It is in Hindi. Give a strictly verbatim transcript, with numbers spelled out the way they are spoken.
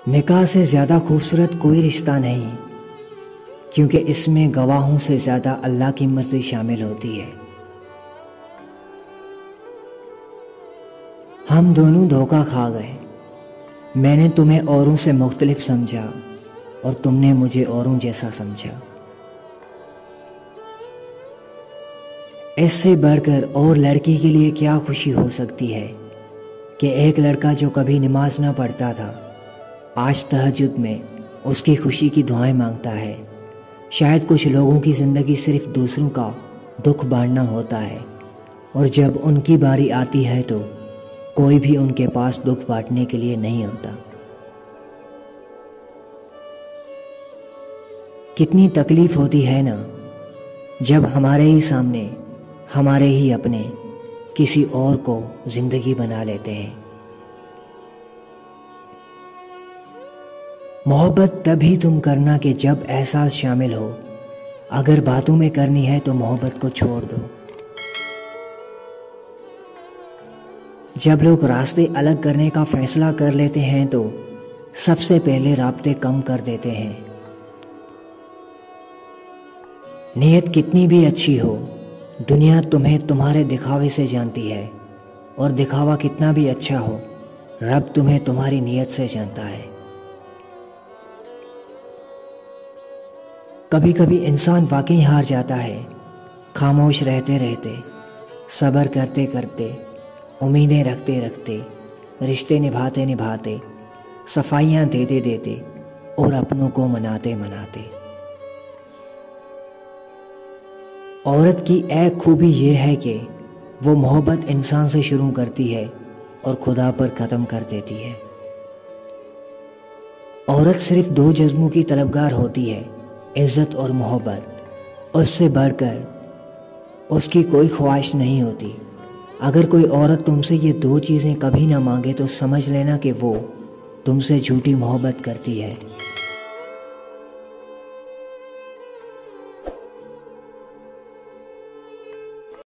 निकाह से ज़्यादा खूबसूरत कोई रिश्ता नहीं, क्योंकि इसमें गवाहों से ज़्यादा अल्लाह की मर्ज़ी शामिल होती है। हम दोनों धोखा खा गए। मैंने तुम्हें औरों से मुख्तलिफ समझा और तुमने मुझे औरों जैसा समझा। इससे बढ़कर और लड़की के लिए क्या खुशी हो सकती है कि एक लड़का जो कभी नमाज ना पढ़ता था आज तहज्जुद में उसकी खुशी की दुआएं मांगता है। शायद कुछ लोगों की ज़िंदगी सिर्फ दूसरों का दुख बांटना होता है, और जब उनकी बारी आती है तो कोई भी उनके पास दुख बांटने के लिए नहीं होता। कितनी तकलीफ़ होती है ना जब हमारे ही सामने हमारे ही अपने किसी और को ज़िंदगी बना लेते हैं। मोहब्बत तभी तुम करना कि जब एहसास शामिल हो। अगर बातों में करनी है तो मोहब्बत को छोड़ दो। जब लोग रास्ते अलग करने का फैसला कर लेते हैं तो सबसे पहले राब्ते कम कर देते हैं। नीयत कितनी भी अच्छी हो, दुनिया तुम्हें तुम्हारे दिखावे से जानती है, और दिखावा कितना भी अच्छा हो, रब तुम्हें तुम्हारी नीयत से जानता है। कभी कभी इंसान वाकई हार जाता है। खामोश रहते रहते, सब्र करते करते, उम्मीदें रखते रखते, रिश्ते निभाते निभाते, सफाइयाँ देते देते और अपनों को मनाते मनाते। औरत की एक खूबी ये है कि वो मोहब्बत इंसान से शुरू करती है और खुदा पर ख़त्म कर देती है। औरत सिर्फ दो जज्बों की तलबगार होती है, इज़्ज़त और मोहब्बत। उससे बढ़कर उसकी कोई ख्वाहिश नहीं होती। अगर कोई औरत तुमसे ये दो चीज़ें कभी ना मांगे तो समझ लेना कि वो तुमसे झूठी मोहब्बत करती है।